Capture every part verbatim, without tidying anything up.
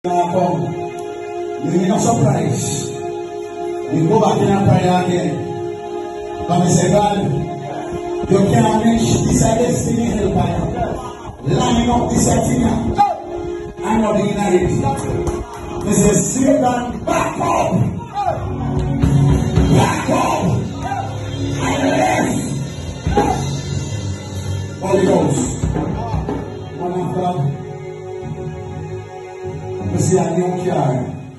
Come. You will not surprise. We go back in a prayer again. Come and say, God, you can't make this a destiny helper. Line up this a thing. I'm not being at it. They say, Satan, back up. Back up. And left. Holy Ghost. One after. We see a new car.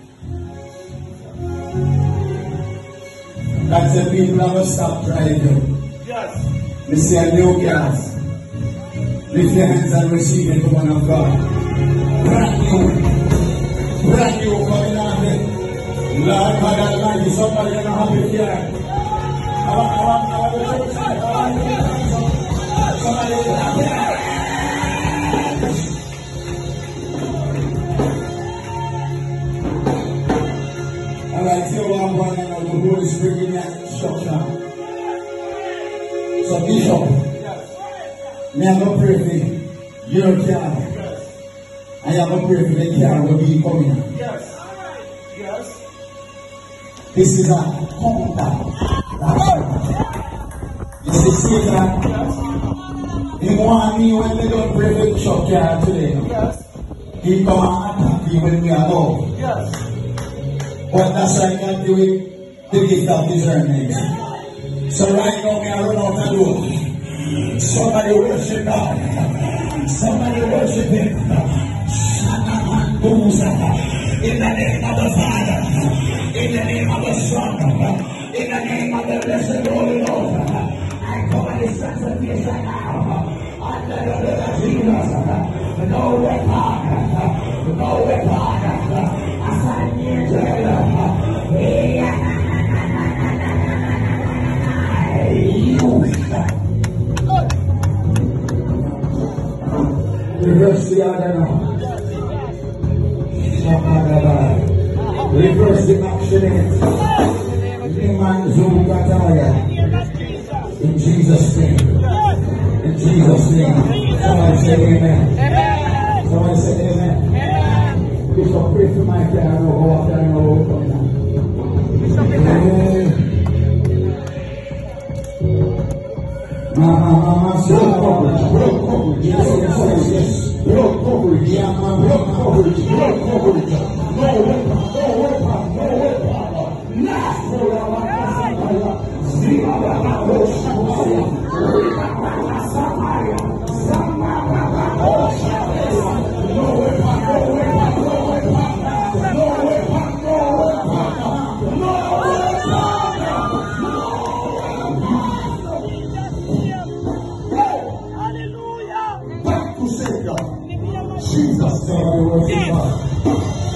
That's the people have to stop driving. Yes. We see a new gas. Lift your hands and receive it, woman of God. Brand new. Brand new coming on there. Lord God Almighty, somebody gonna have it here. I want, I want, I want to church life. I want to get somebody gonna have it. Alright, so I'm running out the Holy Spirit in that instruction. So Bishop, me I'm going to pray for your car. I am going to pray for the car will be coming. Yes. Yes. This is a compound. You see, Satan, he want me when they don't pray for Bishop car today. Yes. He come and attack me when we are low. Yes. But that's why God do it, the gift of discernment. So right now, me I run out the door. Somebody worship God. Somebody worship Him. In the name of the Father, in the name of the Son, in the name of the blessed Holy Ghost, I cover this transformation now. Under the blood of Jesus, no weapon, no weapon, assign me to reverse the other now. Reverse the action. In Jesus' name. In Jesus' name. Somebody say amen. Somebody say amen. Bishop, pray for my prayer. I know how I know how to come down. Mama, mama, blood coverage, blood coverage, yes, yes, yes, blood coverage, yeah, man, blood coverage, blood coverage, no weapon, no weapon, no weapon, not for our Samaria, Zima, Baba, Samaria, Samaria, Samaria, no weapon, no weapon, no weapon, no weapon, no weapon, no Jesus, somebody worship God.